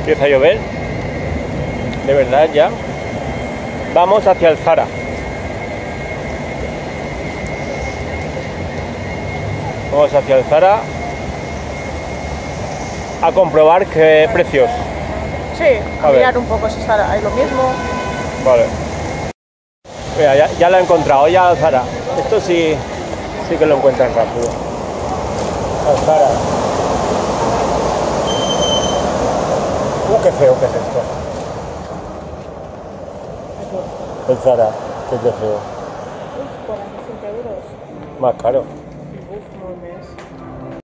Empieza a llover. De verdad ya. Vamos hacia el Zara. Vamos hacia el Zara a comprobar qué precios. Sí, a mirar un poco si Zara es lo mismo. Vale. Mira, ya lo he encontrado, ya el Zara. Esto sí que lo encuentran rápido. El Zara. Qué feo que es esto. El Zara, qué feo. Uf, 45 euros. Más caro. Uf, molt més.